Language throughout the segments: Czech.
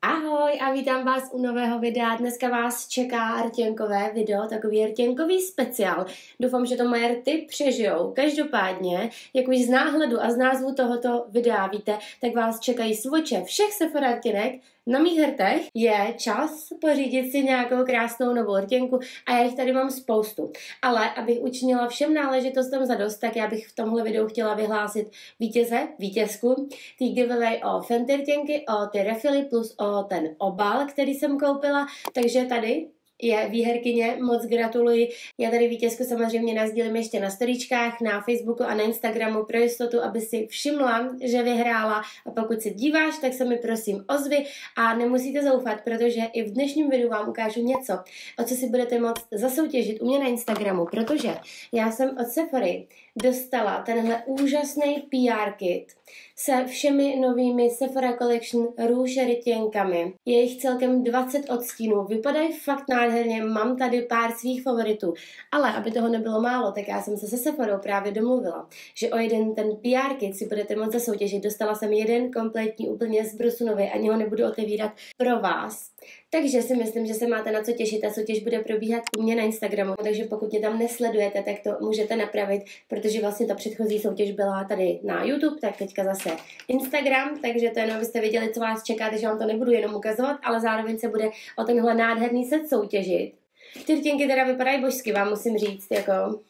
Ahoj a vítám vás u nového videa. Dneska vás čeká rtěnkové video, takový rtěnkový speciál. Doufám, že to moje rty přežijou. Každopádně, jak už z náhledu a z názvu tohoto videa víte, tak vás čekají svoče všech Sephora rtěnek. Na mých hrtech je čas pořídit si nějakou krásnou novou rtěnku a já jich tady mám spoustu. Ale abych učinila všem náležitostem zadost, tak já bych v tomhle videu chtěla vyhlásit vítězku, tý giveaway o Fenty rtěnky, o ty refily plus o ten obal, který jsem koupila. Takže tady je výherkyně, moc gratuluji. Já tady vítězku samozřejmě nasdílím ještě na storíčkách, na Facebooku a na Instagramu pro jistotu, aby si všimla, že vyhrála. A pokud se díváš, tak se mi prosím ozvi a nemusíte zoufat, protože i v dnešním videu vám ukážu něco, o co si budete moct zasoutěžit u mě na Instagramu, protože já jsem od Sephory dostala tenhle úžasný PR kit se všemi novými Sephora Collection růž rtěnkami. Je jich celkem 20 odstínů, vypadají fakt nádherně, mám tady pár svých favoritů, ale aby toho nebylo málo, tak já jsem se se Sephorou právě domluvila, že o jeden ten PR kit si budete moct zasoutěžit. Dostala jsem jeden kompletní úplně z Brusunovy, ani ho nebudu otevírat pro vás. Takže si myslím, že se máte na co těšit. Ta soutěž bude probíhat u mě na Instagramu, takže pokud mě tam nesledujete, tak to můžete napravit, protože vlastně ta předchozí soutěž byla tady na YouTube, tak teďka zase Instagram, takže to jenom abyste věděli, co vás čeká, takže vám to nebudu jenom ukazovat, ale zároveň se bude o tenhle nádherný set soutěžit. Ty rtěnky teda vypadají božsky, vám musím říct, jako.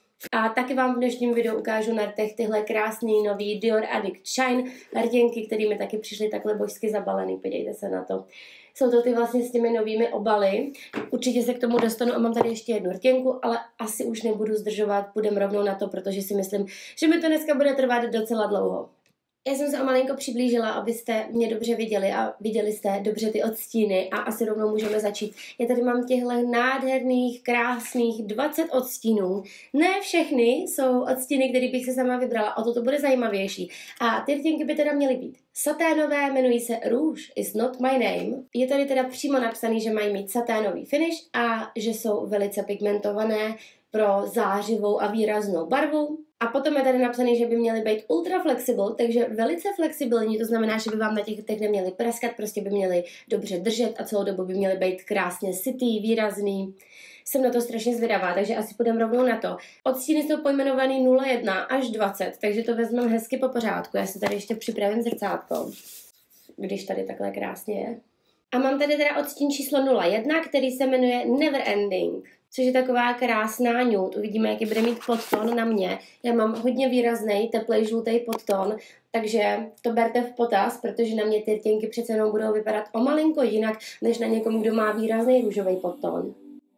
A taky vám v dnešním videu ukážu na rtech tyhle krásný nový Dior Addict Shine rtěnky, které mi taky přišly takhle božsky zabalený, podívejte se na to. Jsou to ty vlastně s těmi novými obaly. Určitě se k tomu dostanu a mám tady ještě jednu rtěnku, ale asi už nebudu zdržovat, půjdem rovnou na to, protože si myslím, že mi to dneska bude trvat docela dlouho. Já jsem se o malinko přiblížila, abyste mě dobře viděli a viděli jste dobře ty odstíny a asi rovnou můžeme začít. Já tady mám těchto nádherných, krásných 20 odstínů. Ne všechny jsou odstíny, které bych se sama vybrala, o to bude zajímavější. A ty rtěnky by teda měly být saténové, jmenují se Rouge is not my name. Je tady teda přímo napsaný, že mají mít saténový finish a že jsou velice pigmentované pro zářivou a výraznou barvu. A potom je tady napsaný, že by měly být ultra flexible, takže velice flexibilní, to znamená, že by vám na těch rtech neměly praskat, prostě by měly dobře držet a celou dobu by měly být krásně sytý, výrazný. Jsem na to strašně zvědavá, takže asi půjdeme rovnou na to. Odstíny jsou pojmenovaný 01 až 20, takže to vezmeme hezky po pořádku. Já si tady ještě připravím zrcátko, když tady takhle krásně je. A mám tady teda odstín číslo 01, který se jmenuje Never Ending, což je taková krásná nude. Uvidíme, jaký bude mít podtón na mě. Já mám hodně výrazný, teplej, žlutý podtón, takže to berte v potaz, protože na mě ty rtěnky přece jenom budou vypadat o malinko jinak, než na někom, kdo má výrazný růžový podtón.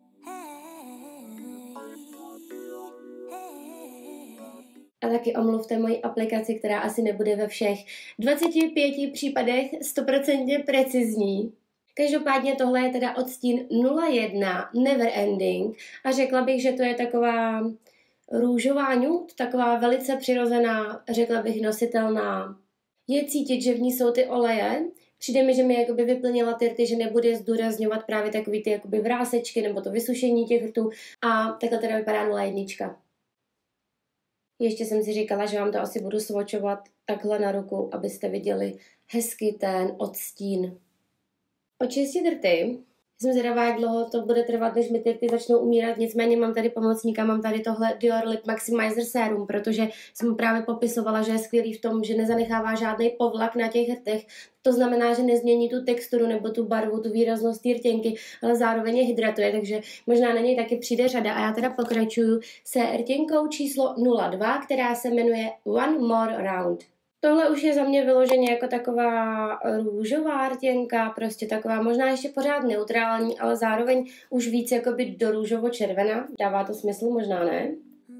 A taky omluvte moji aplikaci, která asi nebude ve všech 25 případech 100% precizní. Každopádně tohle je teda odstín 01 Never Ending a řekla bych, že to je taková růžová nude, taková velice přirozená, řekla bych nositelná. Je cítit, že v ní jsou ty oleje. Přijde mi, že mi jakoby vyplnila ty rty, že nebude zdůrazňovat právě takový ty jakoby vrásečky nebo to vysušení těch rtů a takhle teda vypadá 01. Ještě jsem si říkala, že vám to asi budu svočovat takhle na ruku, abyste viděli hezky ten odstín. Očistit rty. Jsem zvědavá, jak dlouho to bude trvat, než mi ty rty začnou umírat, nicméně mám tady pomocníka, mám tady tohle Dior Lip Maximizer Serum, protože jsem mu právě popisovala, že je skvělý v tom, že nezanechává žádný povlak na těch rtech. To znamená, že nezmění tu texturu nebo tu barvu, tu výraznost té rtěnky, ale zároveň je hydratuje, takže možná na něj taky přijde řada. A já teda pokračuju se rtěnkou číslo 02, která se jmenuje One More Round. Tohle už je za mě vyloženě jako taková růžová rtěnka, prostě taková možná ještě pořád neutrální, ale zároveň už víc jakoby do růžovo-červená. Dává to smysl? Možná ne.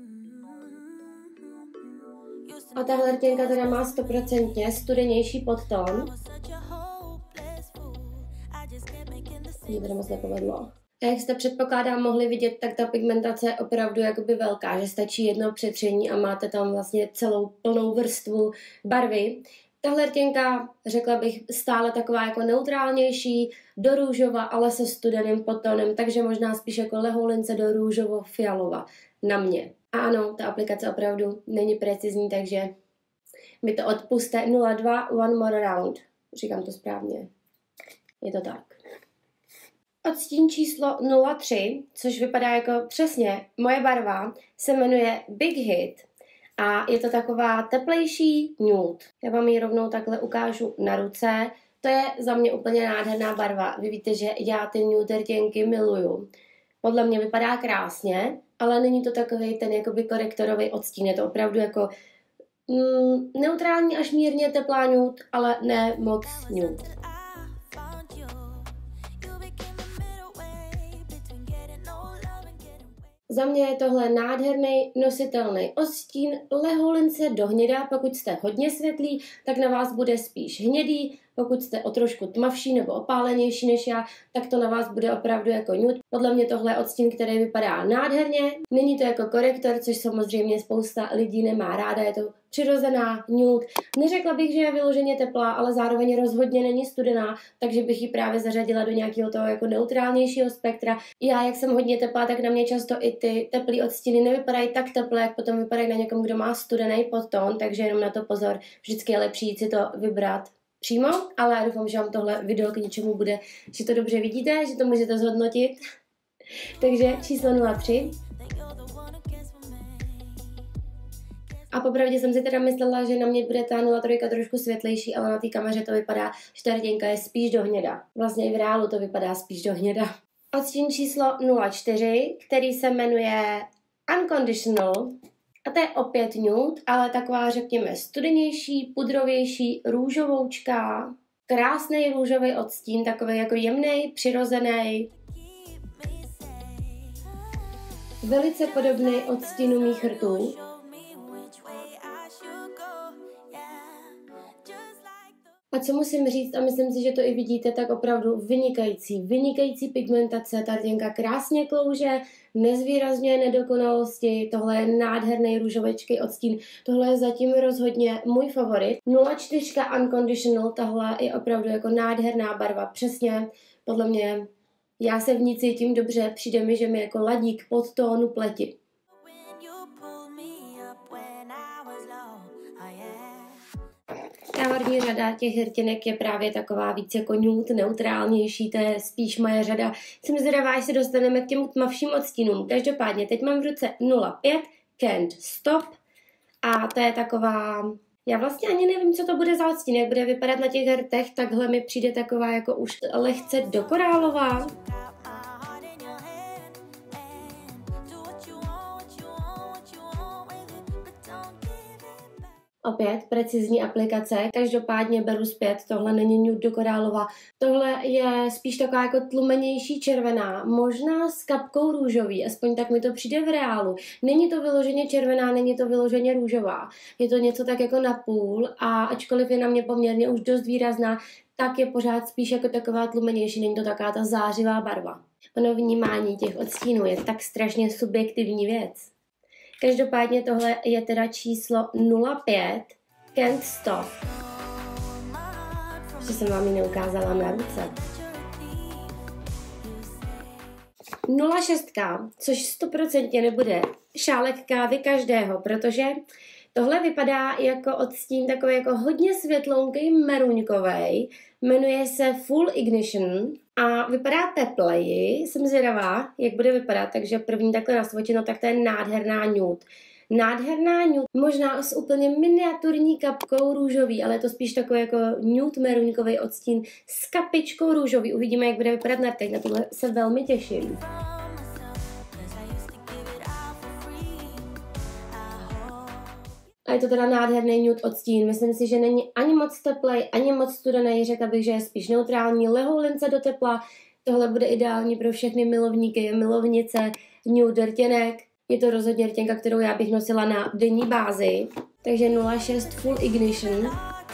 A tahle rtěnka teda má 100% studenější podtón. Mě teda moc nepovedlo. A jak jste předpokládám mohli vidět, tak ta pigmentace je opravdu jakoby velká, že stačí jedno přetření a máte tam vlastně celou plnou vrstvu barvy. Tahle rtěnka, řekla bych, stále taková jako neutrálnější, do růžova, ale se studeným podtónem, takže možná spíš jako lehoulince do růžovo-fialova na mě. A ano, ta aplikace opravdu není precizní, takže mi to odpuste 02 One More Round. Říkám to správně. Je to tak. Odstín číslo 03, což vypadá jako přesně moje barva, se jmenuje Big Hit a je to taková teplejší nude. Já vám ji rovnou takhle ukážu na ruce. To je za mě úplně nádherná barva. Vy víte, že já ty nude rtěnky miluju. Podle mě vypadá krásně, ale není to takový ten jakoby korektorový odstín. Je to opravdu jako neutrální až mírně teplá nude, ale ne moc nude. Za mě je tohle nádherný nositelný odstín, lehoulince do hněda. Pokud jste hodně světlí, tak na vás bude spíš hnědý. Pokud jste o trošku tmavší nebo opálenější než já, tak to na vás bude opravdu jako nude. Podle mě tohle je odstín, který vypadá nádherně. Není to jako korektor, což samozřejmě spousta lidí nemá ráda. Je to přirozená nude. Neřekla bych, že je vyloženě teplá, ale zároveň rozhodně není studená, takže bych ji právě zařadila do nějakého toho jako neutrálnějšího spektra. Já, jak jsem hodně teplá, tak na mě často i ty teplý odstíny nevypadají tak teplé, jak potom vypadají na někom, kdo má studený podtón, takže jenom na to pozor. Vždycky je lepší si to vybrat přímo, ale já doufám, že vám tohle video k něčemu bude, že to dobře vidíte, že to můžete zhodnotit. Takže číslo 03. A popravdě jsem si teda myslela, že na mě bude ta 03 trošku světlejší, ale na té kameře to vypadá, že ta rtěnka je spíš do hněda. Vlastně i v reálu to vypadá spíš do hněda. Odstín číslo 04, který se jmenuje Unconditional. A to je opět nude, ale taková, řekněme, studenější, pudrovější, růžovoučka. Krásný růžový odstín, takový jako jemný, přirozený. Velice podobný odstínu mých rtů. A co musím říct, a myslím si, že to i vidíte, tak opravdu vynikající pigmentace, ta rtěnka krásně klouže, nezvýrazňuje nedokonalosti, tohle je nádherný růžovečký odstín, tohle je zatím rozhodně můj favorit. 04 Unconditional, tahle je opravdu jako nádherná barva, přesně, podle mě, já se v ní cítím dobře, přijde mi, že mi jako ladí k podtónu pleti. Ta horní řada těch rtěnek je právě taková víc jako nude, neutrálnější, to je spíš moje řada. Jsem zvědavá, až se dostaneme k těm tmavším odstínům. Každopádně, teď mám v ruce 05, Can't Stop a to je taková... Já vlastně ani nevím, co to bude za odstín, jak bude vypadat na těch rtech, takhle mi přijde taková jako už lehce dokorálová. Opět precizní aplikace, každopádně beru zpět, tohle není nude do korálová, tohle je spíš taková jako tlumenější červená, možná s kapkou růžový, aspoň tak mi to přijde v reálu. Není to vyloženě červená, není to vyloženě růžová, je to něco tak jako napůl a ačkoliv je na mě poměrně už dost výrazná, tak je pořád spíš jako taková tlumenější, není to taková ta zářivá barva. Ono vnímání těch odstínů je tak strašně subjektivní věc. Každopádně tohle je teda číslo 05, Can't Stop. Ještě jsem vám ji neukázala na ruce. 06, což 100% nebude šálek kávy každého, protože tohle vypadá jako odstín takový jako hodně světlounký meruňkovej, jmenuje se Full Ignition a vypadá tepleji, jsem zvědavá, jak bude vypadat, takže první takhle nasvočeno, tak to je nádherná nude. Nádherná nude, možná s úplně miniaturní kapkou růžový, ale je to spíš takový jako nude meruňkový odstín s kapičkou růžový. Uvidíme, jak bude vypadat na rtech, na tohle se velmi těším. A je to teda nádherný nude odstín. Myslím si, že není ani moc teplej, ani moc studený. Řekla bych, že je spíš neutrální, lehoulince do tepla. Tohle bude ideální pro všechny milovníky, milovnice, nude rtěnek. Je to rozhodně rtěnka, kterou já bych nosila na denní bázi. Takže 06 Full Ignition.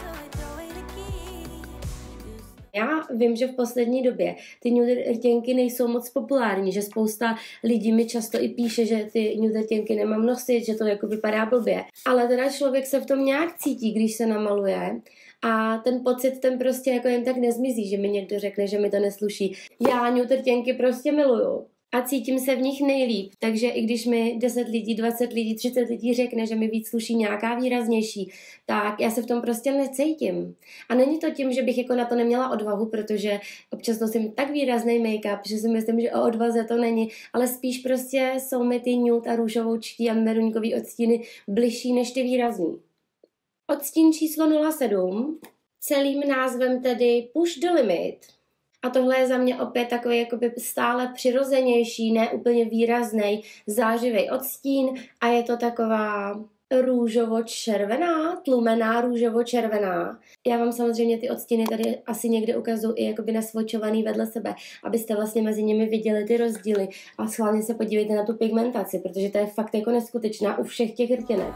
Já vím, že v poslední době ty nude rtěnky nejsou moc populární, že spousta lidí mi často i píše, že ty nude rtěnky nemám nosit, že to jako vypadá blbě. Ale teda člověk se v tom nějak cítí, když se namaluje a ten pocit ten prostě jako jen tak nezmizí, že mi někdo řekne, že mi to nesluší. Já nude rtěnky prostě miluju. a cítím se v nich nejlíp. Takže i když mi 10 lidí, 20 lidí, 30 lidí řekne, že mi víc sluší nějaká výraznější, tak já se v tom prostě necítím. A není to tím, že bych jako na to neměla odvahu, protože občas nosím tak výrazný make-up, že si myslím, že o odvaze to není, ale spíš prostě jsou mi ty nude a růžovoučký a meruňkový odstíny bližší než ty výrazný. Odstín číslo 07, celým názvem tedy Push the Limit. A tohle je za mě opět takový jakoby stále přirozenější, ne úplně výrazný, zářivý odstín a je to taková růžovo-červená, tlumená růžovo-červená. Já vám samozřejmě ty odstíny tady asi někde ukazuju i jakoby nasvočovaný vedle sebe, abyste vlastně mezi nimi viděli ty rozdíly a schválně se podívejte na tu pigmentaci, protože to je fakt jako neskutečná u všech těch rtěnek.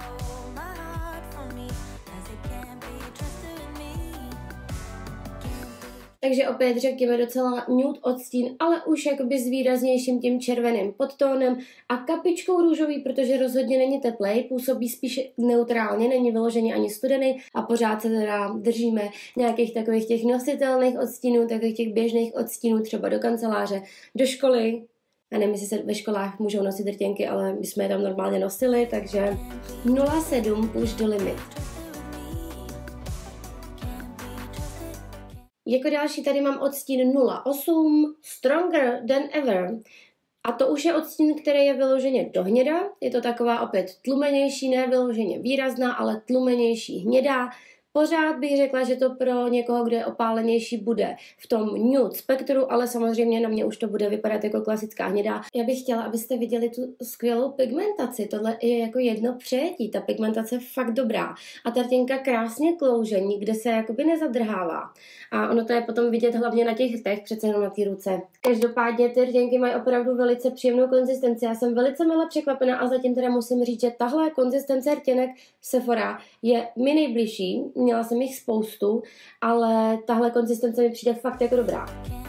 Takže opět řekněme docela nude odstín, ale už jakoby s výraznějším tím červeným podtónem a kapičkou růžový, protože rozhodně není teplej, působí spíš neutrálně, není vyloženě ani studený a pořád se teda držíme nějakých takových těch nositelných odstínů, takových těch běžných odstínů třeba do kanceláře, do školy. Já nevím, jestli se ve školách můžou nosit rtěnky, ale my jsme je tam normálně nosili, takže 07 Push the Limit. Jako další tady mám odstín 08, Stronger Than Ever. A to už je odstín, který je vyloženě do hněda. Je to taková opět tlumenější, ne vyloženě výrazná, ale tlumenější hnědá. Pořád bych řekla, že to pro někoho, kdo je opálenější, bude v tom nude spektru, ale samozřejmě na mě už to bude vypadat jako klasická hnědá. Já bych chtěla, abyste viděli tu skvělou pigmentaci. Tohle je jako jedno přejetí. Ta pigmentace je fakt dobrá. A ta rtěnka krásně klouže, nikde se jakoby nezadrhává. A ono to je potom vidět hlavně na těch rtech, přece jenom na té ruce. Každopádně ty rtěnky mají opravdu velice příjemnou konzistenci. Já jsem velice mile překvapená a zatím teda musím říct, že tahle konzistence rtěnek Sephora je mi nejbližší. Měla jsem jich spoustu, ale tahle konzistence mi přijde fakt jako dobrá.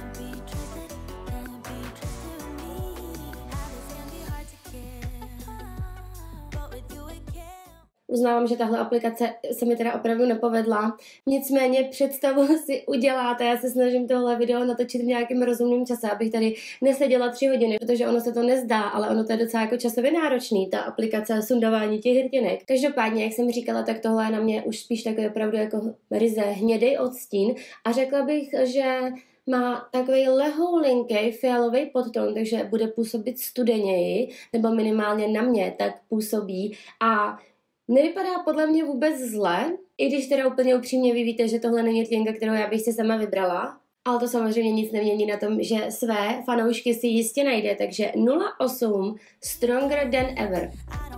Uznávám, že tahle aplikace se mi teda opravdu nepovedla. Nicméně představu si uděláte. Já se snažím tohle video natočit v nějakém rozumném čase, abych tady neseděla 3 hodiny, protože ono se to nezdá, ale ono to je docela jako časově náročný, ta aplikace sundování těch rtěnek. Každopádně, jak jsem říkala, tak tohle je na mě už spíš takový opravdu jako ryze hnědej odstín a řekla bych, že má takový lehoulinký fialový podtón, takže bude působit studeněji, nebo minimálně na mě tak působí a nevypadá podle mě vůbec zle, i když teda úplně upřímně vy víte, že tohle není rtěnka, kterou já bych si sama vybrala. Ale to samozřejmě nic nemění na tom, že své fanoušky si jistě najde, takže 08 Stronger Than Ever.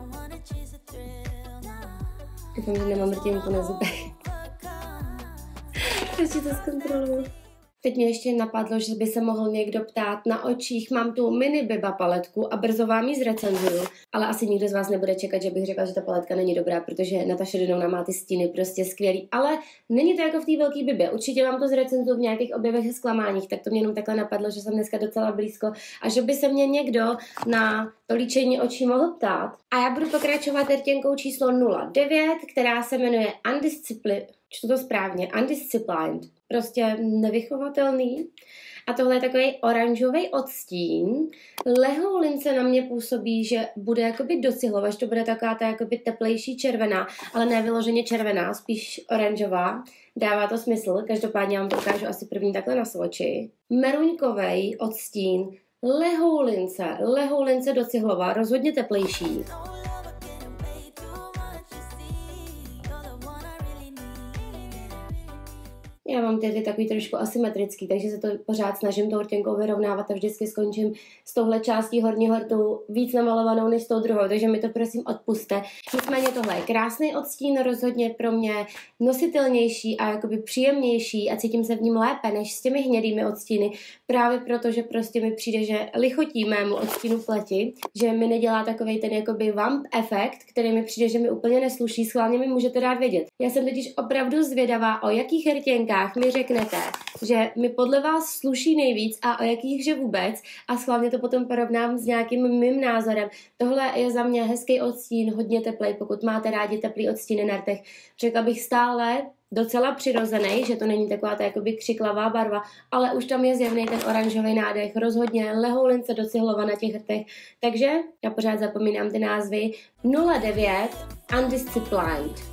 Doufám, že nemám rtěnku na zubech. Ještě to zkontroluji. Teď mě ještě napadlo, že by se mohl někdo ptát na očích. Mám tu mini Biba paletku a brzo vám ji zrecenzuju, ale asi nikdo z vás nebude čekat, že bych řekla, že ta paletka není dobrá, protože Natasha Denona má ty stíny prostě skvělý, ale není to jako v té velké Bibě. Určitě vám to zrecenzuju v nějakých objevech a zklamáních, tak to mě jenom takhle napadlo, že jsem dneska docela blízko a že by se mě někdo na to líčení očí mohl ptát. A já budu pokračovat rtěnkou číslo 09, která se jmenuje Undisciplined. Prostě nevychovatelný. A tohle je takový oranžový odstín. Lehoulince na mě působí, že bude jakoby docihlovač, to bude taková ta jakoby teplejší červená, ale ne vyloženě červená, spíš oranžová. Dává to smysl, každopádně já vám to ukážu asi první takhle na svoči. Meruňkovej odstín, lehoulince docihlová, rozhodně teplejší. Já mám tedy takový trošku asymetrický, takže se to pořád snažím tou rtěnkou vyrovnávat a vždycky skončím s touhle částí horního hrtu víc namalovanou než s tou druhou, takže mi to prosím odpuste. Nicméně tohle je krásný odstín, rozhodně pro mě nositelnější a jakoby příjemnější a cítím se v ním lépe než s těmi hnědými odstíny, právě proto, že prostě mi přijde, že lichotí mému odstínu pleti, že mi nedělá takovej ten jakoby vamp efekt, který mi přijde, že mi úplně nesluší, schválně mi můžete dát vědět. Já jsem totiž opravdu zvědavá, o jakých rtěnkách mi řeknete, že mi podle vás sluší nejvíc a o jakých, že vůbec a schválně to potom porovnám s nějakým mým názorem. Tohle je za mě hezký odstín, hodně teplej, pokud máte rádi teplý odstíny na rtech. Řekla bych stále docela přirozený, že to není taková ta jakoby křiklavá barva, ale už tam je zjevný ten oranžový nádech, rozhodně lehoulince do cihlova na těch rtech, takže já pořád zapomínám ty názvy. 09 Undisciplined.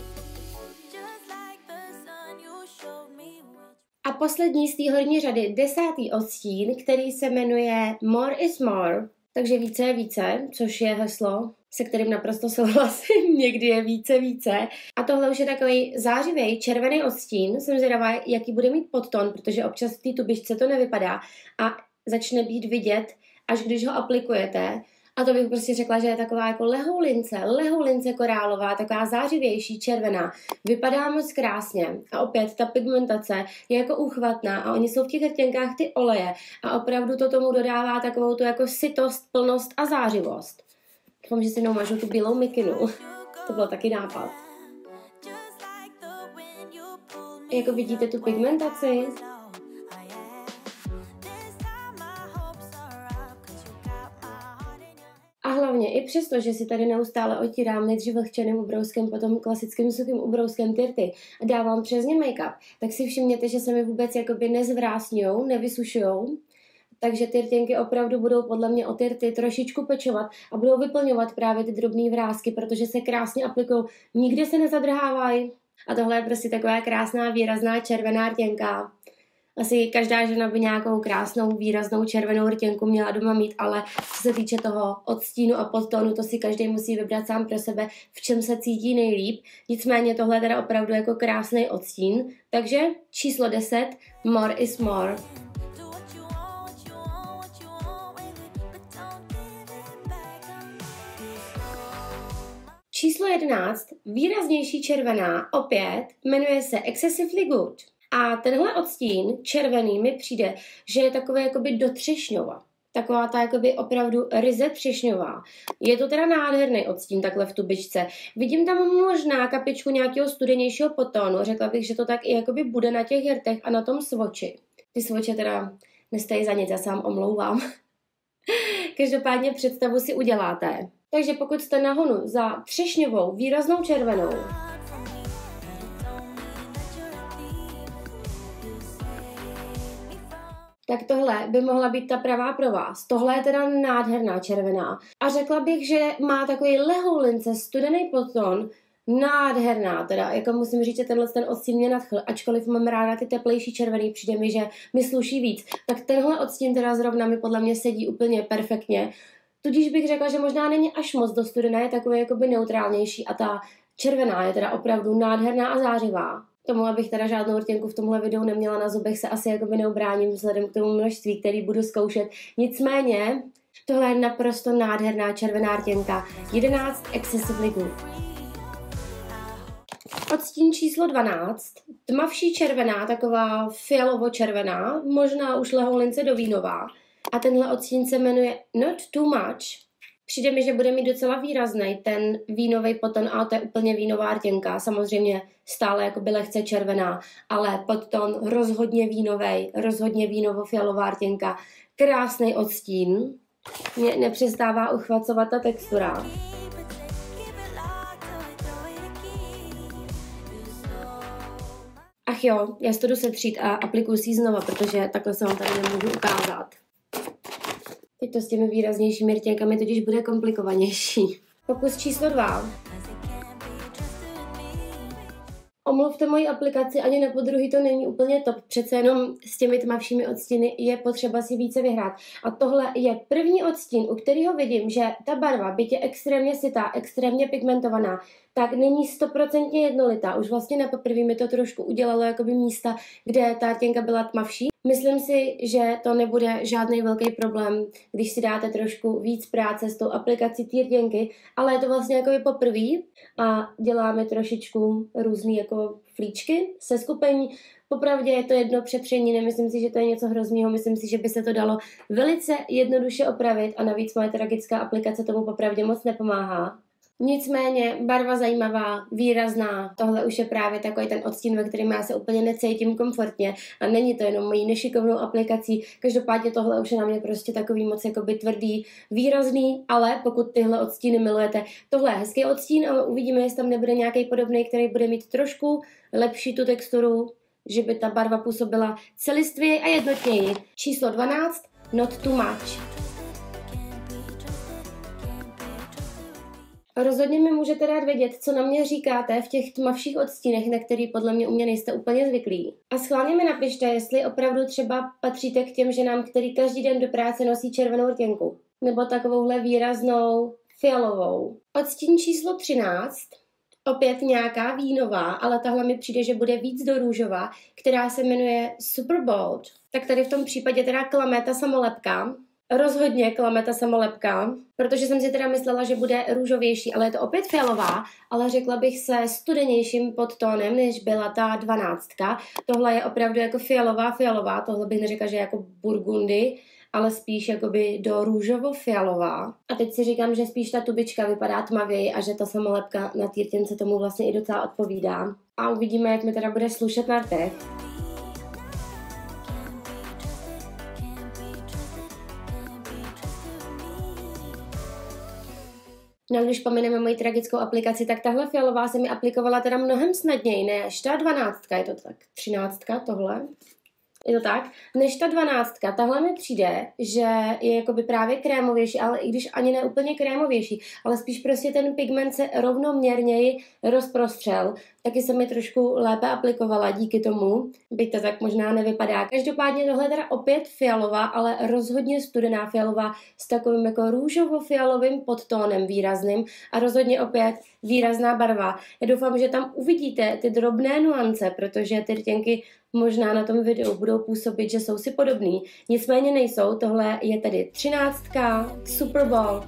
A poslední z té horní řady, 10. odstín, který se jmenuje More is More, takže více je více, což je heslo, se kterým naprosto souhlasím, někdy je více. A tohle už je takový zářivý červený odstín, jsem zvědavá, jaký bude mít podton, protože občas v té tubičce to nevypadá a začne být vidět, až když ho aplikujete. A to bych prostě řekla, že je taková jako lehoulince korálová, taková zářivější, červená. Vypadá moc krásně. A opět ta pigmentace je jako úchvatná a oni jsou v těch hrtěnkách ty oleje a opravdu to tomu dodává takovou tu jako sytost, plnost a zářivost. Doufám, že si namažu tu bílou mikinu. To byl taky nápad. Jako vidíte tu pigmentaci? A hlavně i přesto, že si tady neustále otírám nejdřív vlhčeným ubrouskem, potom klasickým suchým ubrouskem ty rty a dávám přes ně make-up, tak si všimněte, že se mi vůbec jakoby nezvrásňujou, nevysušujou. Takže ty rtěnky opravdu budou podle mě o ty rty trošičku pečovat a budou vyplňovat právě ty drobné vrásky, protože se krásně aplikují, nikdy se nezadrhávají. A tohle je prostě taková krásná, výrazná červená rtěnka. Asi každá žena by nějakou krásnou, výraznou červenou rtěnku měla doma mít, ale co se týče toho odstínu a podtónu, to si každý musí vybrat sám pro sebe, v čem se cítí nejlíp. Nicméně tohle je teda opravdu jako krásný odstín. Takže číslo 10, More is More. Číslo 11, výraznější červená, opět, jmenuje se Excessively Good. A tenhle odstín červený mi přijde, že je takový jakoby do třešňova. Taková ta jakoby opravdu ryze třešňová. Je to teda nádherný odstín takhle v tubičce. Vidím tam možná kapičku nějakého studenějšího podtónu. Řekla bych, že to tak i jakoby bude na těch rtech a na tom svoči. Ty svoče teda nestojí za nic, já se vám omlouvám. Každopádně představu si uděláte. Takže pokud jste na honu za třešňovou výraznou červenou, tak tohle by mohla být ta pravá pro vás. Tohle je teda nádherná červená. A řekla bych, že má takový lehoulince, studený podton, nádherná teda. Jako musím říct, že ten odstín mě nadchl, ačkoliv mám ráda ty teplejší červený, přijde mi, že mi sluší víc. Tak tenhle odstín teda zrovna mi podle mě sedí úplně perfektně. Tudíž bych řekla, že možná není až moc do studené, je takový jakoby neutrálnější a ta červená je teda opravdu nádherná a zářivá. Tomu, abych teda žádnou rtěnku v tomhle videu neměla na zubech, se asi jakoby neobráním vzhledem k tomu množství, který budu zkoušet. Nicméně, tohle je naprosto nádherná červená rtěnka. 11 Excessively Good. Odstín číslo 12. Tmavší červená, taková fialovo-červená, možná už lehoulince do vínová. A tenhle odstín se jmenuje Not Too Much. Přijde mi, že bude mít docela výrazný ten vínový podton, ale to je úplně vínová rtěnka, samozřejmě stále jakoby lehce červená, ale podton rozhodně vínovej, rozhodně vínovo-fialová rtěnka, krásný odstín, mě nepřestává uchvacovat ta textura. Ach jo, já si to jdu setřít a aplikuju si ji znova, protože takhle se vám tady nemůžu ukázat. Teď to s těmi výraznějšími rtěnkami totiž bude komplikovanější. Pokus číslo 2. Omluvte moji aplikaci, ani na podruhý to není úplně top. Přece jenom s těmi tmavšími odstíny je potřeba si více vyhrát. A tohle je první odstín, u kterého vidím, že ta barva, byť je extrémně sytá, extrémně pigmentovaná, tak není 100% jednolitá. Už vlastně na poprvé mi to trošku udělalo jakoby místa, kde ta rtěnka byla tmavší. Myslím si, že to nebude žádný velký problém, když si dáte trošku víc práce s tou aplikací té rtěnky, ale je to vlastně jakoby poprvé a děláme trošičku různý jako flíčky se skupení. Popravdě je to jedno přetření, nemyslím si, že to je něco hroznýho, myslím si, že by se to dalo velice jednoduše opravit a navíc moje tragická aplikace tomu popravdě moc nepomáhá. Nicméně barva zajímavá, výrazná, tohle už je právě takový ten odstín, ve kterém já se úplně necítím komfortně a není to jenom mojí nešikovnou aplikací, každopádně tohle už je na mě prostě takový moc jakoby tvrdý, výrazný, ale pokud tyhle odstíny milujete, tohle je hezký odstín, ale uvidíme, jestli tam nebude nějaký podobný, který bude mít trošku lepší tu texturu, že by ta barva působila celistvě a jednotněji. Číslo 12, Not Too Much. Rozhodně mi můžete dát vědět, co na mě říkáte v těch tmavších odstínech, na který podle mě u mě nejste úplně zvyklí. A schválně mi napište, jestli opravdu třeba patříte k těm ženám, který každý den do práce nosí červenou rtěnku. Nebo takovouhle výraznou fialovou. Odstín číslo 13. Opět nějaká vínová, ale tahle mi přijde, že bude víc do růžová, která se jmenuje Super Bold. Tak tady v tom případě teda klame ta samolepka. Rozhodně klame ta samolepka, protože jsem si teda myslela, že bude růžovější, ale je to opět fialová, ale řekla bych se studenějším podtónem, než byla ta 12. Tohle je opravdu jako fialová, tohle bych neřekla, že je jako burgundy, ale spíš jakoby do růžovo-fialová. A teď si říkám, že spíš ta tubička vypadá tmavěji a že ta samolepka na té rtěnce tomu vlastně i docela odpovídá. A uvidíme, jak mi teda bude slušet na rtech. No, když pomineme moji tragickou aplikaci, tak tahle fialová se mi aplikovala teda mnohem snadněji než ta 12, je to tak 13 tohle. Je to tak? Než ta 12, tahle mi přijde, že je jakoby právě krémovější, ale i když ani ne úplně krémovější, ale spíš prostě ten pigment se rovnoměrněji rozprostřel, taky se mi trošku lépe aplikovala díky tomu, byť to tak možná nevypadá. Každopádně tohle je teda opět fialová, ale rozhodně studená fialová s takovým jako růžovo-fialovým podtónem výrazným a rozhodně opět výrazná barva. Já doufám, že tam uvidíte ty drobné nuance, protože ty rtěnky možná na tom videu budou působit, že jsou si podobný. Nicméně nejsou, tohle je tedy 13. Super Bold.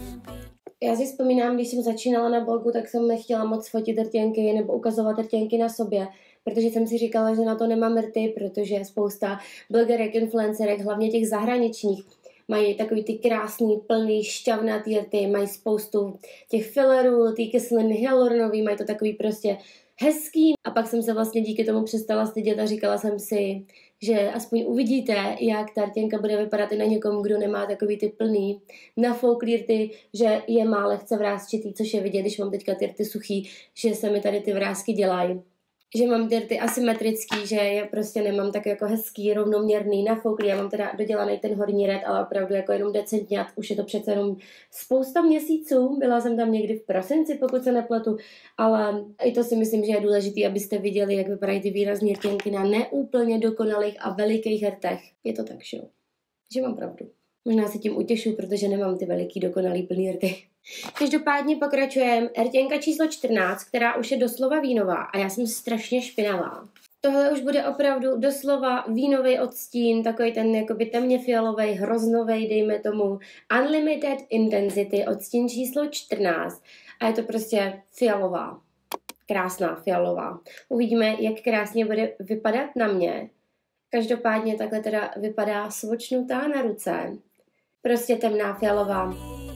Já si vzpomínám, když jsem začínala na blogu, tak jsem nechtěla moc fotit rtěnky nebo ukazovat rtěnky na sobě, protože jsem si říkala, že na to nemám rty, protože spousta blogerek, influencerek, hlavně těch zahraničních, mají takový ty krásný, plný, šťavnatý rty, mají spoustu těch fillerů, ty kyseliny hyaluronový, mají to takový prostě hezký. A pak jsem se vlastně díky tomu přestala stydět a říkala jsem si, že aspoň uvidíte, jak ta rtěnka bude vypadat i na někom, kdo nemá takový ty plný, nafouklý rty, že je má lehce vrásčitý, což je vidět, když mám teďka ty rty suchý, že se mi tady ty vrásky dělají. Že mám ty rty asymetrický, že je prostě nemám tak jako hezký, rovnoměrný, nafouklý. Já mám teda dodělaný ten horní red, ale opravdu jako jenom decentně, a už je to přece jenom spousta měsíců. Byla jsem tam někdy v prosinci, pokud se nepletu, ale i to si myslím, že je důležité, abyste viděli, jak vypadají ty výrazné rtěnky na neúplně dokonalých a velikých rtech. Je to tak, že jo? Že mám pravdu. Možná se tím utěšu, protože nemám ty veliký, dokonalý, plný rty. Každopádně pokračujeme. Rtěnka číslo 14, která už je doslova vínová a já jsem strašně špinavá. Tohle už bude opravdu doslova vínový odstín, takový ten jakoby temně fialový, hroznový, dejme tomu. Unlimited Intensity, odstín číslo 14. A je to prostě fialová. Krásná fialová. Uvidíme, jak krásně bude vypadat na mě. Každopádně takhle teda vypadá svočnutá na ruce. Prostě temná fialová.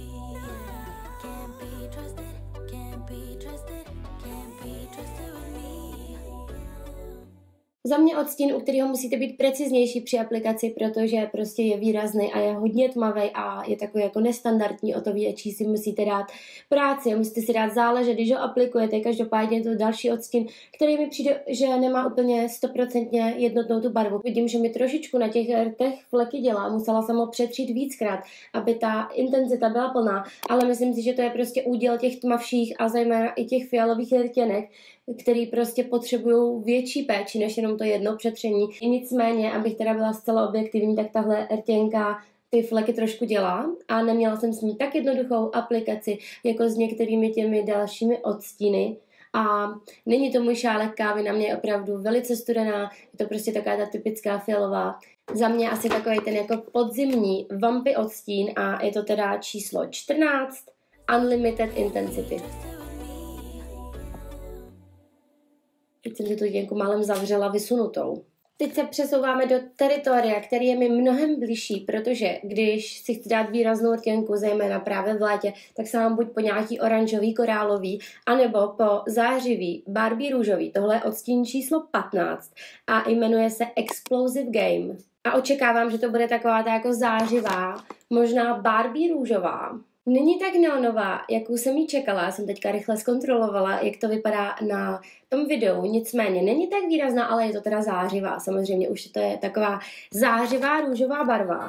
Za mě odstín, u kterého musíte být preciznější při aplikaci, protože prostě je výrazný a je hodně tmavý a je takový jako nestandardní, o to větší si musíte dát práci, musíte si dát záležet, když ho aplikujete. Každopádně je to další odstín, který mi přijde, že nemá úplně 100% jednotnou tu barvu. Vidím, že mi trošičku na těch rtech fleky dělá, musela jsem ho přetřít víckrát, aby ta intenzita byla plná, ale myslím si, že to je prostě úděl těch tmavších a zejména i těch fialových rtěnek, který prostě potřebují větší péči než jenom to jedno přetření. Nicméně, abych teda byla zcela objektivní, tak tahle rtěnka ty fleky trošku dělá a neměla jsem s ní tak jednoduchou aplikaci jako s některými těmi dalšími odstíny. A není to můj šálek kávy, na mě je opravdu velice studená, je to prostě taková ta typická fialová. Za mě asi takový ten jako podzimní vampy odstín a je to teda číslo 14, Unlimited Intensity. Teď jsem si tu rtěnku málem zavřela vysunutou. Teď se přesouváme do teritoria, který je mi mnohem bližší, protože když si chci dát výraznou odtěnku, zejména právě v létě, tak se mám buď po nějaký oranžový, korálový, anebo po zářivý, Barbie růžový. Tohle je odstín číslo 15 a jmenuje se Explosive Game. A očekávám, že to bude taková ta jako zářivá, možná Barbie růžová. Není tak neonová, jakou jsem ji čekala, já jsem teďka rychle zkontrolovala, jak to vypadá na tom videu, nicméně není tak výrazná, ale je to teda zářivá, samozřejmě už to je taková zářivá růžová barva.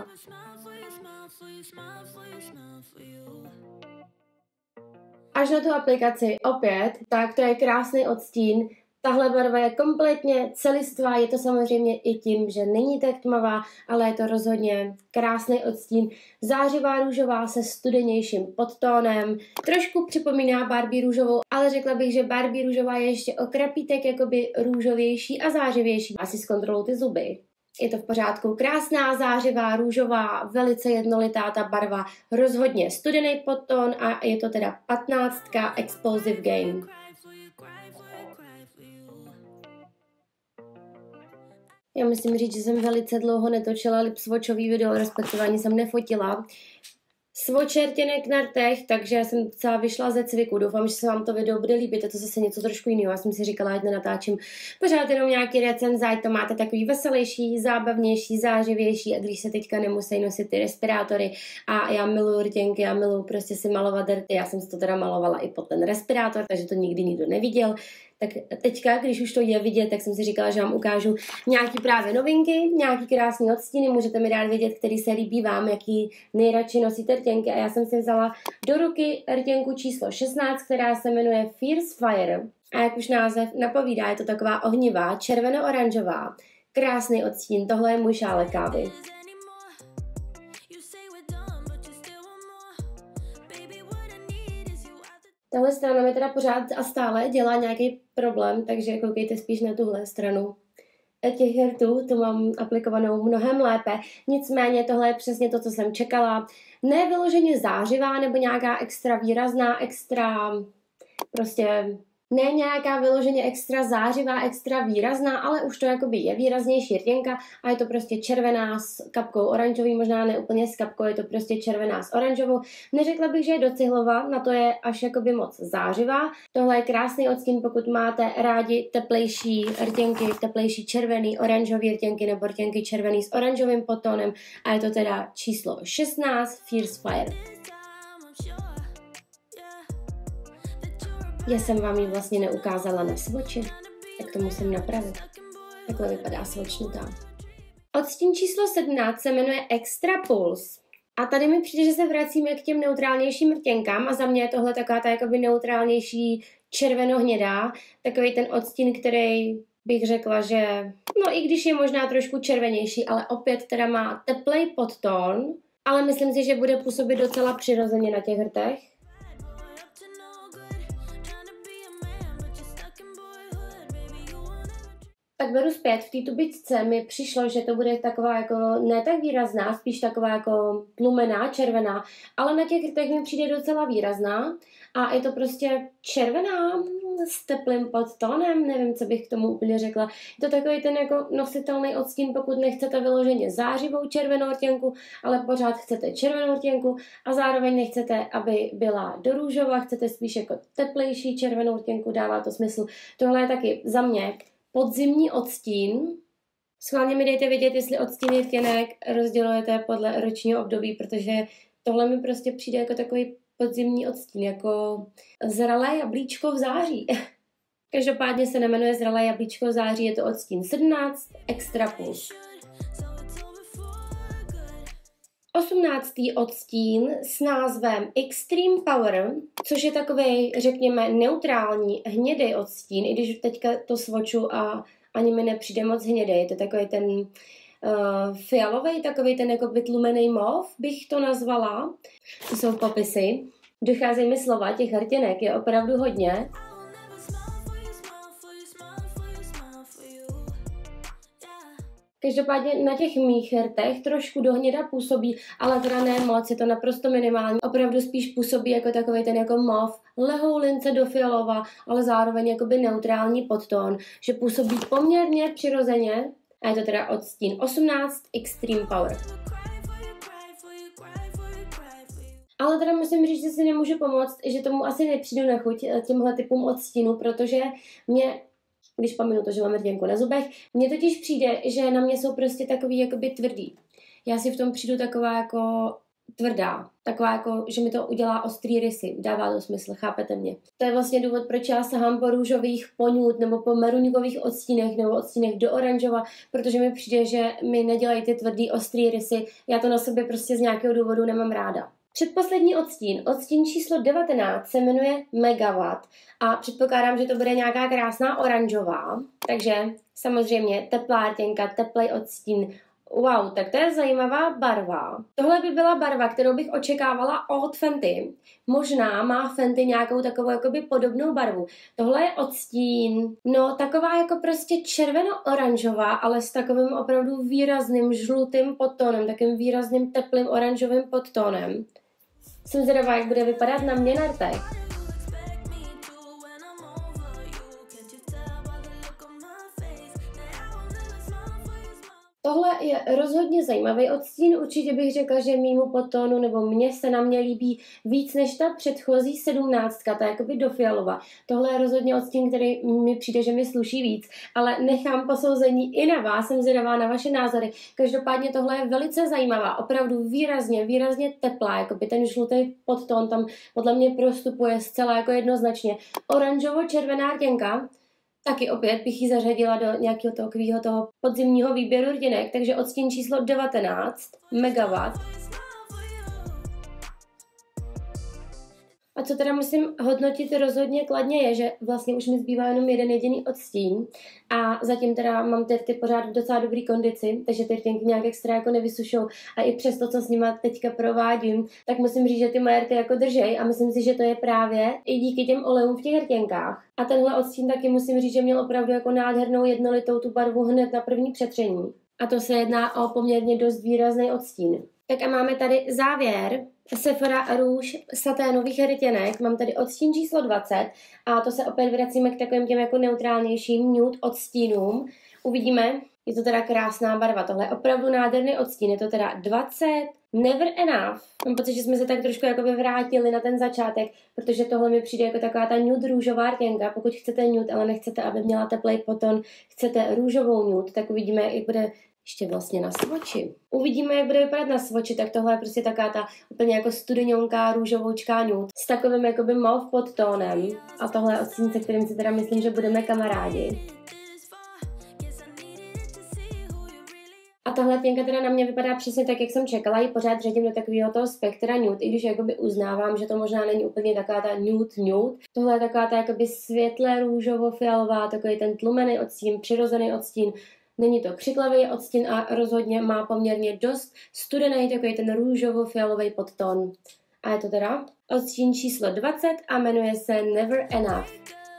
Až na tu aplikaci opět, tak to je krásný odstín. Tahle barva je kompletně celistvá, je to samozřejmě i tím, že není tak tmavá, ale je to rozhodně krásný odstín. Zářivá růžová se studenějším podtónem. Trošku připomíná Barbie růžovou, ale řekla bych, že Barbie růžová je ještě o krapítek jakoby růžovější a zářivější. Asi zkontroluji ty zuby. Je to v pořádku. Krásná, zářivá, růžová, velice jednolitá ta barva. Rozhodně studený podtón a je to teda 15 Explosive Game. Já musím říct, že jsem velice dlouho netočila lipswatchový video, respektive ani jsem nefotila. Svočertěnek na rtech, takže jsem docela vyšla ze cviku. Doufám, že se vám to video bude líbit, je to zase něco trošku jiného. Já jsem si říkala, ať nenatáčím pořád jenom nějaký recenze, ať to máte takový veselější, zábavnější, zářivější a když se teďka nemusí nosit ty respirátory a já miluju rtěnky, já miluju prostě si malovat rty, já jsem si to teda malovala i pod ten respirátor, takže to nikdy nikdo neviděl. Tak teďka, když už to je vidět, tak jsem si říkala, že vám ukážu nějaký právě novinky, nějaký krásný odstíny, můžete mi dát vědět, který se líbí vám, jaký nejradši nosíte rtěnky a já jsem si vzala do ruky rtěnku číslo 16, která se jmenuje Fierce Fire a jak už název napovídá, je to taková ohnivá, červeno-oranžová, krásný odstín, tohle je můj šálek kávy. Tahle strana mi teda pořád a stále dělá nějaký problém, takže koukejte spíš na tuhle stranu. Těch rtů to mám aplikovanou mnohem lépe, nicméně tohle je přesně to, co jsem čekala. Ne vyloženě zářivá nebo nějaká extra výrazná, extra prostě ne nějaká vyloženě extra zářivá, extra výrazná, ale už to jakoby je výraznější rtěnka a je to prostě červená s kapkou oranžový, možná ne úplně s kapkou, je to prostě červená s oranžovou. Neřekla bych, že je docihlova, na to je až jakoby moc zářivá. Tohle je krásný odstín, pokud máte rádi teplejší rtěnky, teplejší červený, oranžový rtěnky nebo rtěnky červený s oranžovým podtónem a je to teda číslo 16 Fierce Fire. Já jsem vám ji vlastně neukázala na svoči, tak to musím napravit. Takhle vypadá svočnutá. Odstín číslo 17 se jmenuje Extra Pulse. A tady mi přijde, že se vracíme k těm neutrálnějším rtěnkám a za mě je tohle taková ta jakoby neutrálnější červenohnědá, takový ten odstín, který bych řekla, že no i když je možná trošku červenější, ale opět teda má teplej podtón, ale myslím si, že bude působit docela přirozeně na těch rtech. Tak beru zpět, v té tubičce mi přišlo, že to bude taková jako ne tak výrazná, spíš taková jako tlumená, červená, ale na těch rtech mi přijde docela výrazná a je to prostě červená s teplým podtónem, nevím, co bych k tomu úplně řekla. Je to takový ten jako nositelný odstín, pokud nechcete vyloženě zářivou červenou rtěnku, ale pořád chcete červenou rtěnku a zároveň nechcete, aby byla do růžova, chcete spíš jako teplejší červenou rtěnku, dává to smysl. Tohle je taky za mě podzimní odstín. Schválně mi dejte vědět, jestli odstíny rtěnek rozdělujete podle ročního období, protože tohle mi prostě přijde jako takový podzimní odstín, jako zralé jablíčko v září. Každopádně se nemenuje zralé jablíčko v září, je to odstín 17 Extra Pulse. 18. odstín s názvem Extreme Power, což je takový, řekněme, neutrální hnědý odstín, i když teďka to svoču a ani mi nepřijde moc hnědý. Je to takový ten fialový, takový ten jako vytlumený mov, bych to nazvala. To jsou popisy. Docházejí mi slova, těch rtěnek je opravdu hodně. Každopádně na těch mých rtech trošku do hněda působí, ale teda ne moc, je to naprosto minimální. Opravdu spíš působí jako takový ten jako mov, lehou lince do fialova, ale zároveň jakoby neutrální podtón, že působí poměrně přirozeně. a je to teda odstín 18 Extreme Power. Ale teda musím říct, že si nemůžu pomoct, že tomu asi nepřijdu na chuť těmhle typům odstínu, protože mě, když pominu to, že mám rtěnku na zubech, mně totiž přijde, že na mě jsou prostě takový jakoby tvrdý. Já si v tom přijdu taková jako tvrdá, taková jako, že mi to udělá ostrý rysy, dává to smysl, chápete mě. To je vlastně důvod, proč já sahám po růžových, po nude, nebo po meruňkových odstínech, nebo odstínech do oranžova, protože mi přijde, že mi nedělají ty tvrdý ostrý rysy, já to na sobě prostě z nějakého důvodu nemám ráda. Předposlední odstín číslo 19 se jmenuje Megawatt a předpokládám, že to bude nějaká krásná oranžová, takže samozřejmě teplá rtěnka, teplej odstín. Wow, tak to je zajímavá barva. Tohle by byla barva, kterou bych očekávala od Fenty. Možná má Fenty nějakou takovou jakoby podobnou barvu. Tohle je odstín, no taková jako prostě červeno-oranžová, ale s takovým opravdu výrazným žlutým podtónem, takým výrazným teplým oranžovým podtónem. Jsem zvědavá, jak bude vypadat na mě na rtech. Tohle je rozhodně zajímavý odstín, určitě bych řekla, že mýmu podtónu nebo mně se na mě líbí víc než ta předchozí 17, ta jakoby do fialova. Tohle je rozhodně odstín, který mi přijde, že mi sluší víc, ale nechám posouzení i na vás, jsem zvědavá na vaše názory. Každopádně tohle je velice zajímavá, opravdu výrazně teplá, jakoby ten žlutý podtón tam podle mě prostupuje zcela jako jednoznačně. Oranžovo-červená rtěnka, taky opět bych ji zařadila do nějakého takového toho podzimního výběru rtěnek, takže odstín číslo 19, Megawatt. A co teda musím hodnotit rozhodně kladně je, že vlastně už mi zbývá jenom jeden jediný odstín a zatím teda mám ty pořád v docela dobrý kondici, takže ty rtěnky nějak extra jako nevysušou a i přes to, co s nima teďka provádím, tak musím říct, že ty moje rty jako držej a myslím si, že to je právě i díky těm olejům v těch rtěnkách. A tenhle odstín taky musím říct, že měl opravdu jako nádhernou jednolitou tu barvu hned na první přetření. A to se jedná o poměrně dost výrazný odstín. Tak a máme tady závěr Sephora Rouge saténových rtěnek. Mám tady odstín číslo 20 a to se opět vracíme k takovým těm jako neutrálnějším nude odstínům. Uvidíme, je to teda krásná barva, tohle je opravdu nádherný odstín, je to teda 20, Never Enough. Mám pocit, že jsme se tak trošku jakoby vrátili na ten začátek, protože tohle mi přijde jako taková ta nude růžová rtěnka. Pokud chcete nude, ale nechcete, aby měla teplej podton, chcete růžovou nude, tak uvidíme, jak bude ještě vlastně na svoči. Uvidíme, jak bude vypadat na svoči, tak tohle je prostě taková ta úplně jako studeňonká růžovoučká nude s takovým jakoby mauve podtónem. A tohle je odstín, se kterým si teda myslím, že budeme kamarádi. A tahle rtěnka teda na mě vypadá přesně tak, jak jsem čekala, ji pořád řadím do takového toho spektra nude, i když jakoby uznávám, že to možná není úplně taková ta nude. Tohle je taková ta jakoby světle růžovo-fialová, takový ten tlumený odstín, přirozený odstín. Není to křiklavý odstín a rozhodně má poměrně dost studený takový ten růžovo-fialový podtón. A je to teda odstín číslo 20 a jmenuje se Never Enough.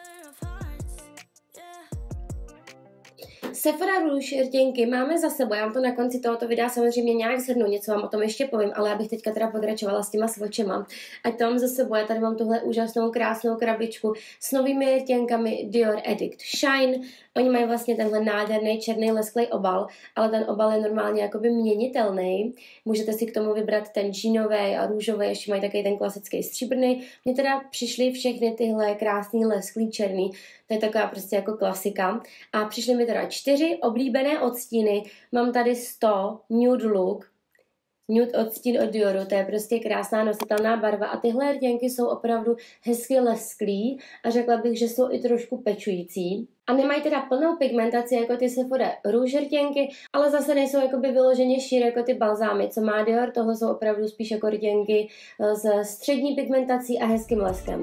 Sephora Rouge rtěnky máme za sebou, já vám to na konci tohoto videa samozřejmě nějak shrnu, něco vám o tom ještě povím, ale já bych teďka teda pokračovala s těma svočema. Ať to mám za sebou, já tady mám tuhle úžasnou krásnou krabičku s novými rtěnkami Dior Addict Shine. Oni mají vlastně tenhle nádherný černý lesklý obal, ale ten obal je normálně jakoby měnitelný. Můžete si k tomu vybrat ten džínový a růžový, ještě mají takový ten klasický stříbrný. Mně teda přišly všechny tyhle krásný lesklý černý, to je taková prostě jako klasika. A přišly mi teda 4 oblíbené odstíny. Mám tady 100 Nude Look, nude odstín od Dioru, to je prostě krásná nositelná barva a tyhle rtěnky jsou opravdu hezky lesklý a řekla bych, že jsou i trošku pečující. A nemají teda plnou pigmentaci jako ty Sephora Rouge rtěnky, ale zase nejsou jakoby vyloženě šíře jako ty balzámy, co má Dior, tohle jsou opravdu spíš jako rtěnky s střední pigmentací a hezkým leskem.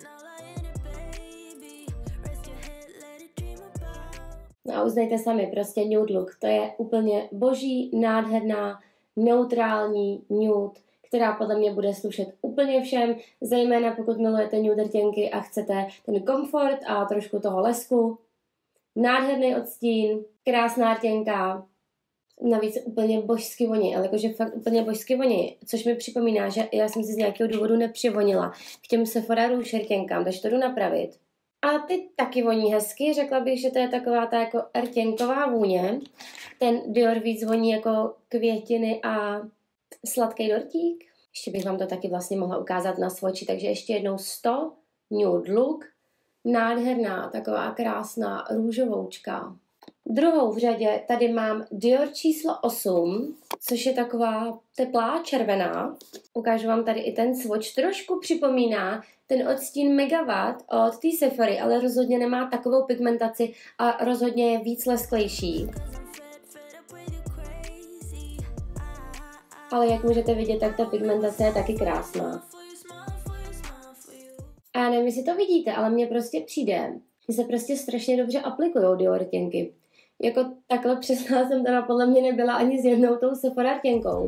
No a uznejte sami, prostě nude look, to je úplně boží, nádherná, neutrální nude, která podle mě bude slušet úplně všem, zejména pokud milujete nude rtěnky a chcete ten komfort a trošku toho lesku. Nádherný odstín, krásná rtěnka, navíc úplně božsky voní, ale jakože fakt úplně božsky voní, což mi připomíná, že já jsem si z nějakého důvodu nepřivonila k těm Sephora Rouge rtěnkám, takže to jdu napravit. A ty taky voní hezky, řekla bych, že to je taková ta jako rtěnková vůně. Ten Dior víc voní jako květiny a sladký dortík. Ještě bych vám to taky vlastně mohla ukázat na svoči, takže ještě jednou 100 Nude Look. Nádherná, taková krásná růžovoučka. Druhou v řadě tady mám Dior číslo 8, což je taková teplá červená. Ukážu vám tady i ten swatch. Trošku připomíná ten odstín Megawatt od té Sephory, ale rozhodně nemá takovou pigmentaci a rozhodně je víc lesklejší. Ale jak můžete vidět, tak ta pigmentace je taky krásná. A já nevím, jestli to vidíte, ale mně prostě přijde, že se prostě strašně dobře aplikují Dior rtěnky. Jako takhle přesná jsem teda podle mě nebyla ani s jednou tou Sephora rtěnkou.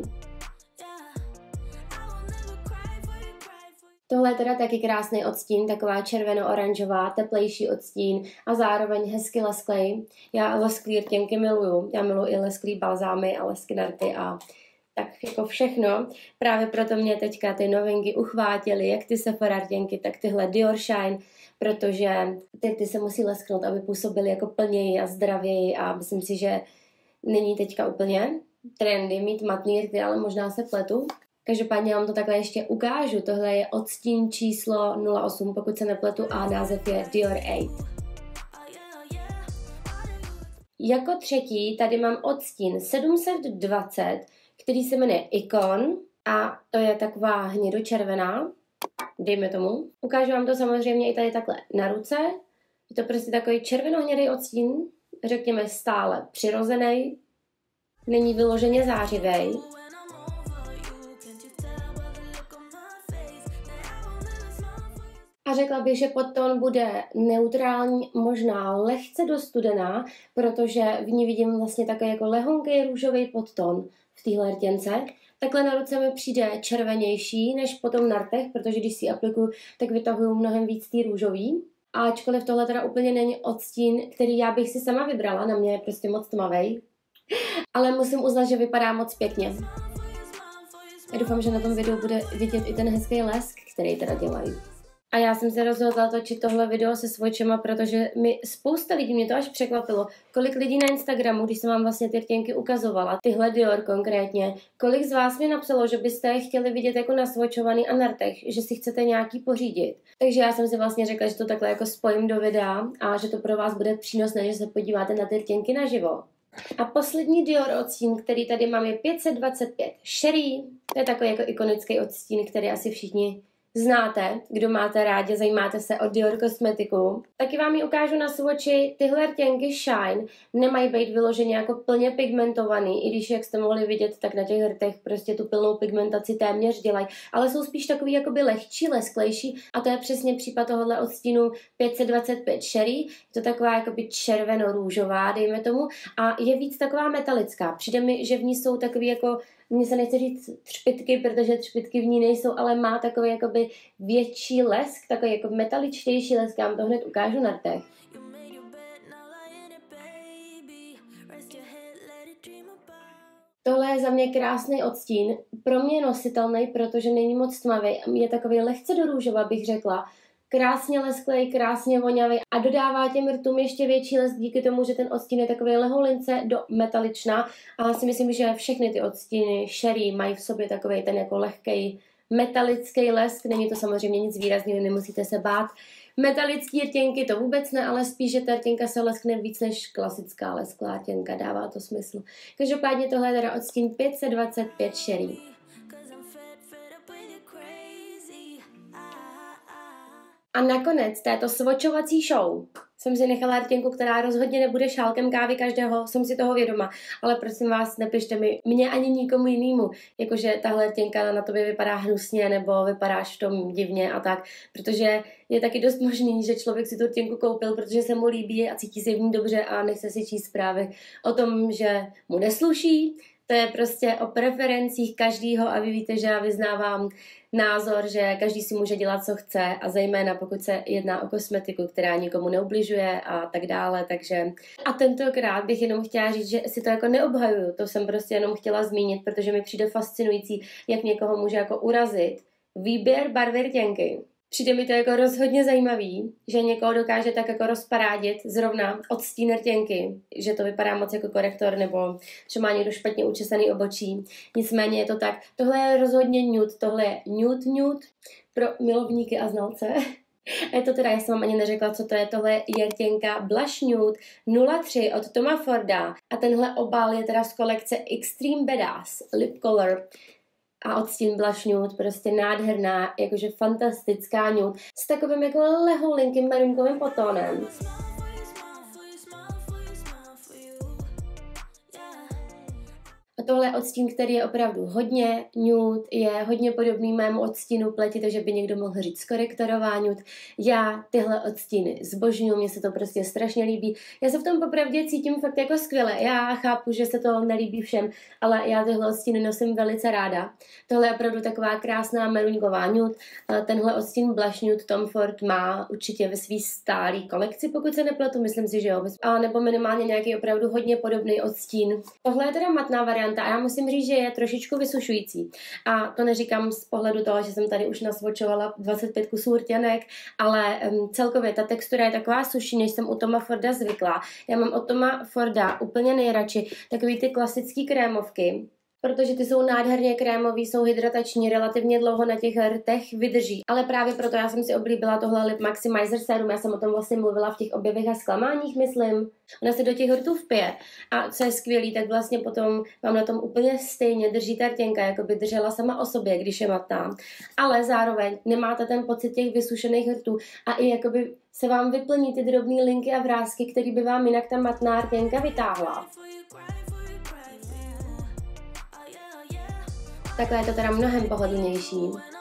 Tohle je teda taky krásný odstín, taková červeno-oranžová, teplejší odstín a zároveň hezky lesklej. Já lesklý rtěnky miluju. Já miluji i lesklý balzámy a leskinarty a tak jako všechno. Právě proto mě teďka ty novinky uchvátily, jak ty Sephora rtěnky, tak tyhle Dior Shine, protože ty se musí lesknout, aby působily jako plněji a zdravěji a myslím si, že není teďka úplně trendy mít matný rty, ale možná se pletu. Každopádně vám to takhle ještě ukážu. Tohle je odstín číslo 08, pokud se nepletu, a název je Dior 8. Jako třetí tady mám odstín 720, který se jmenuje Icon a to je taková hnědočervená, dejme tomu. Ukážu vám to samozřejmě i tady takhle na ruce. Je to prostě takový červenohnědý odstín, řekněme stále přirozený, není vyloženě zářivej. A řekla bych, že podtón bude neutrální, možná lehce dostudená, protože v ní vidím vlastně takový jako lehonký růžový podtón v téhle rtěnce. Takhle na ruce mi přijde červenější než potom na rtech, protože když si ji aplikuju, tak vytahuju mnohem víc tý růžový. A ačkoliv tohle teda úplně není odstín, který já bych si sama vybrala, na mě je prostě moc tmavej. Ale musím uznat, že vypadá moc pěkně. Já doufám, že na tom videu bude vidět i ten hezký lesk, který teda dělají. A já jsem se rozhodla točit tohle video se swatchema, protože mi spousta lidí, mě to až překvapilo, kolik lidí na Instagramu, když jsem vám vlastně ty rtěnky ukazovala, tyhle Dior konkrétně, kolik z vás mi napsalo, že byste je chtěli vidět jako naswatchovaný a na rtech, že si chcete nějaký pořídit. Takže já jsem si vlastně řekla, že to takhle jako spojím do videa a že to pro vás bude přínosné, že se podíváte na ty rtěnky naživo. A poslední Dior odstín, který tady mám, je 525 Sherry. To je takový jako ikonický odstín, který asi všichni znáte, kdo máte rádi, zajímáte se o Dior kosmetiku. Taky vám ji ukážu na swatchi. Tyhle rtěnky Shine nemají být vyloženě jako plně pigmentovaný, i když, jak jste mohli vidět, tak na těch rtech prostě tu plnou pigmentaci téměř dělají, ale jsou spíš takový jakoby lehčí, lesklejší a to je přesně případ tohohle odstínu 525 Sherry. Je to taková jakoby červeno-růžová, dejme tomu, a je víc taková metalická. Přijde mi, že v ní jsou takový jako, mně se nechce říct třpytky, protože třpytky v ní nejsou, ale má takový jakoby větší lesk, takový jako metaličtější lesk, já vám to hned ukážu na rtech. Tohle je za mě krásný odstín, pro mě nositelný, protože není moc tmavý, je takový lehce do růžova, bych řekla. Krásně lesklej, krásně vonavý a dodává těm rtům ještě větší lesk díky tomu, že ten odstín je takový leholince do metaličná. A si myslím, že všechny ty odstíny Sherry mají v sobě takový ten jako lehkej metalický lesk. Není to samozřejmě nic výrazného, nemusíte se bát. Metalický rtěnky to vůbec ne, ale spíš, že ta rtěnka se leskne víc než klasická lesklá rtěnka, dává to smysl. Každopádně tohle je teda odstín 525 Sherry. A nakonec této swatchovací show jsem si nechala rtěnku, která rozhodně nebude šálkem kávy každého, jsem si toho vědoma, ale prosím vás, nepište mi, mě ani nikomu jinému, jakože tahle rtěnka na tobě vypadá hnusně nebo vypadáš v tom divně a tak, protože je taky dost možný, že člověk si tu rtěnku koupil, protože se mu líbí a cítí se v ní dobře a nechce si číst zprávy o tom, že mu nesluší. To je prostě o preferencích každýho a vy víte, že já vyznávám názor, že každý si může dělat, co chce a zejména pokud se jedná o kosmetiku, která nikomu neubližuje a tak dále, takže a tentokrát bych jenom chtěla říct, že si to jako neobhajuju, to jsem prostě jenom chtěla zmínit, protože mi přijde fascinující, jak někoho může jako urazit výběr barvy rtěnky. Přijde mi to jako rozhodně zajímavý, že někoho dokáže tak jako rozparádit zrovna odstín rtěnky, že to vypadá moc jako korektor nebo že má někdo špatně učesaný obočí. Nicméně je to tak, tohle je rozhodně nude, tohle je nude pro milovníky a znalce. A je to teda, já jsem vám ani neřekla, co to je, tohle je rtěnka Blush Nude 03 od Toma Forda a tenhle obal je teda z kolekce Extreme Badass Lip Color. A odstín Blush Nude, prostě nádherná, jakože fantastická nude s takovým jako lehoulinkým marunkovým potónem. A tohle je odstín, který je opravdu hodně nude, je hodně podobný mému odstínu pleti, takže by někdo mohl říct korektorová nude. Já tyhle odstíny zbožňuji, mně se to prostě strašně líbí. Já se v tom popravdě cítím fakt jako skvěle. Já chápu, že se to nelíbí všem, ale já tyhle odstíny nosím velice ráda. Tohle je opravdu taková krásná meruňková nude. Tenhle odstín Blush Nude Tom Ford má určitě ve svý stálý kolekci, pokud se nepletu, myslím si, že jo. A nebo minimálně nějaký opravdu hodně podobný odstín. Tohle je teda matná varianta a já musím říct, že je trošičku vysušující. A to neříkám z pohledu toho, že jsem tady už nasvočovala 25 kusů rtěnek, ale celkově ta textura je taková suší, než jsem u Toma Forda zvykla. Já mám od Toma Forda úplně nejradši takový ty klasický krémovky, protože ty jsou nádherně krémový, jsou hydratační, relativně dlouho na těch rtech vydrží. Ale právě proto já jsem si oblíbila tohle Lip Maximizer Serum, já jsem o tom vlastně mluvila v těch objevech a zklamáních, myslím. Ona se do těch rtů vpije a co je skvělý, tak vlastně potom vám na tom úplně stejně drží ta rtěnka, jako by držela sama o sobě, když je matná. Ale zároveň nemáte ten pocit těch vysušených rtů a i jakoby se vám vyplní ty drobné linky a vrásky, které by vám jinak ta matná rtěnka vytáhla. Takhle je to teda mnohem pohodlnější.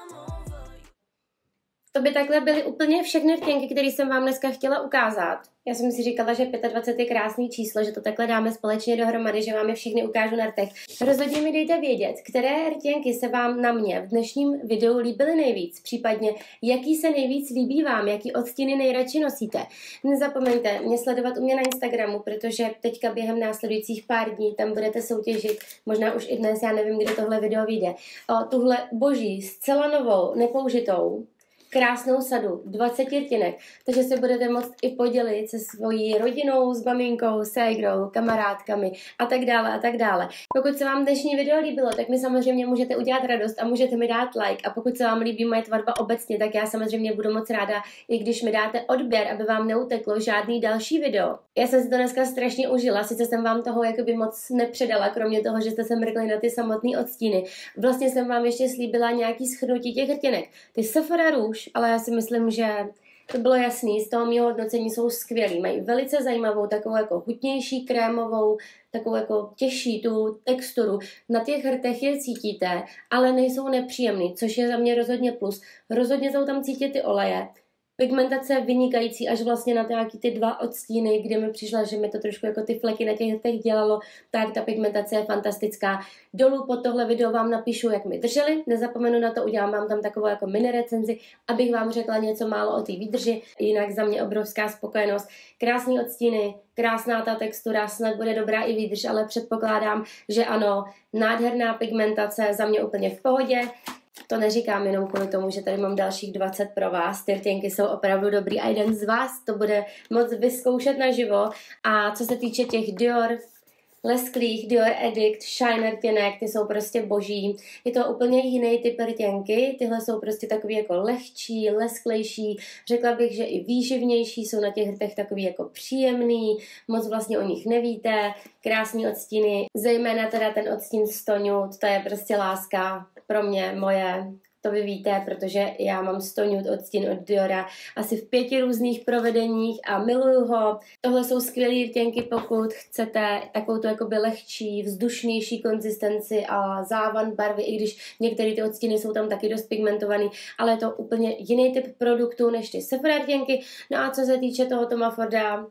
To by takhle byly úplně všechny rtěnky, které jsem vám dneska chtěla ukázat. Já jsem si říkala, že 25 je krásný číslo, že to takhle dáme společně dohromady, že vám je všechny ukážu na rtech. Rozhodně mi dejte vědět, které rtěnky se vám na mě v dnešním videu líbily nejvíc, případně jaký se nejvíc líbí vám, jaký odstíny nejradši nosíte. Nezapomeňte mě sledovat u mě na Instagramu, protože teďka během následujících pár dní tam budete soutěžit, možná už i dnes, já nevím, kdy tohle video vyjde, o tuhle boží, zcela novou, nepoužitou, krásnou sadu 20 rtěnek, takže se budete moct i podělit se svojí rodinou, s maminkou, ségrou, kamarádkami a tak dále a tak dále. Pokud se vám dnešní video líbilo, tak mi samozřejmě můžete udělat radost a můžete mi dát like a pokud se vám líbí moje tvorba obecně, tak já samozřejmě budu moc ráda, i když mi dáte odběr, aby vám neuteklo žádný další video. Já jsem si to dneska strašně užila, sice jsem vám toho jakoby moc nepředala, kromě toho, že jste se mrkli na ty samotné odstíny. Vlastně jsem vám ještě slíbila nějaký shrnutí těch rtěnek. Ty Sephora Rouge, ale já si myslím, že to bylo jasný, z toho mého hodnocení jsou skvělý. Mají velice zajímavou, takovou jako hutnější, krémovou, takovou jako těžší tu texturu. Na těch rtech je cítíte, ale nejsou nepříjemný, což je za mě rozhodně plus. Rozhodně jsou tam cítit ty oleje. Pigmentace je vynikající až vlastně na nějaký ty dva odstíny, kde mi přišla, že mi to trošku jako ty fleky na těch rtech dělalo, tak ta pigmentace je fantastická. Dolů pod tohle video vám napíšu, jak mi drželi, nezapomenu na to, udělám vám tam takovou jako mini recenzi, abych vám řekla něco málo o té výdrži, jinak za mě obrovská spokojenost. Krásný odstíny, krásná ta textura, snad bude dobrá i výdrž, ale předpokládám, že ano, nádherná pigmentace, za mě úplně v pohodě. To neříkám jenom kvůli tomu, že tady mám dalších 20 pro vás. Ty rtěnky jsou opravdu dobrý a jeden z vás to bude moc vyzkoušet naživo. A co se týče těch Dior lesklých, Dior Addict, Shine rtěnek, ty jsou prostě boží. Je to úplně jiný typ rtěnky, tyhle jsou prostě takový jako lehčí, lesklejší, řekla bych, že i výživnější, jsou na těch rtech takový jako příjemný, moc vlastně o nich nevíte, krásný odstíny, zejména teda ten odstín Nude, to je prostě láska pro mě, moje. To vy víte, protože já mám Nude odstín od Diora asi v 5 různých provedeních a miluju ho. Tohle jsou skvělé rtěnky, pokud chcete takovou tu jakoby lehčí, vzdušnější konzistenci a závan barvy, i když některé ty odstíny jsou tam taky dost pigmentovaný, ale je to úplně jiný typ produktu než ty Sephora rtěnky. No a co se týče toho Toma Forda,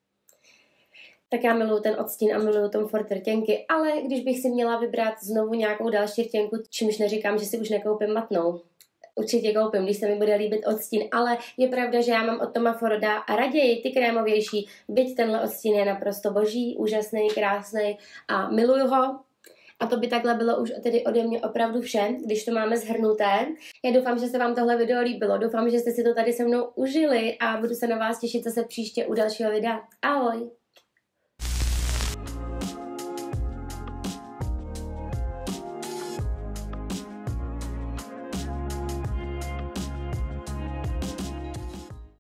tak já miluju ten odstín a miluju Tom Ford rtěnky, ale když bych si měla vybrat znovu nějakou další rtěnku, čímž neříkám, že si už nekoupím matnou. Určitě koupím, když se mi bude líbit odstín, ale je pravda, že já mám od Toma Forda a raději ty krémovější, byť tenhle odstín je naprosto boží, úžasný, krásný a miluju ho. A to by takhle bylo už tedy ode mě opravdu vše, když to máme shrnuté. Já doufám, že se vám tohle video líbilo, doufám, že jste si to tady se mnou užili a budu se na vás těšit zase příště u dalšího videa. Ahoj!